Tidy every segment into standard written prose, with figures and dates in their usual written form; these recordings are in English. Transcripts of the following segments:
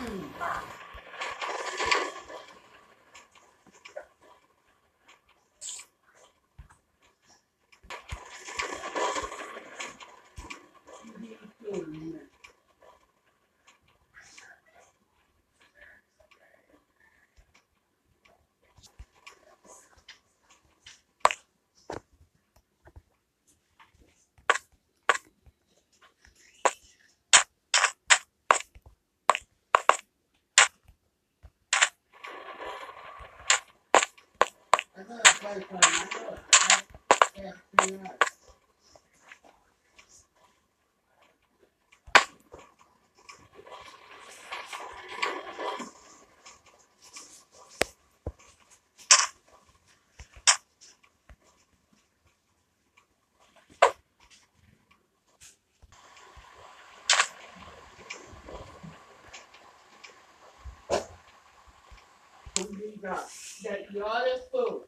That yard is full.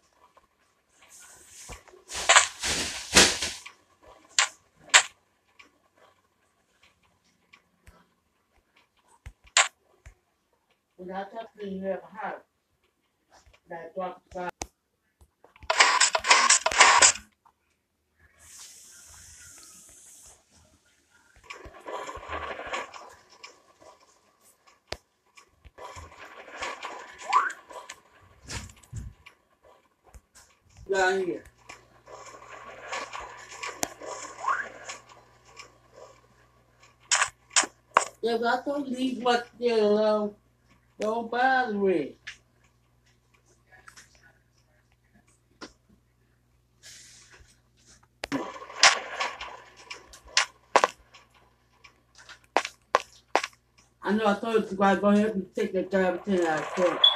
When I talk to you have a house, that talk about down here. If I don't leave much there alone, don't bother me. I know I told you to go ahead and take that garbage in out of court.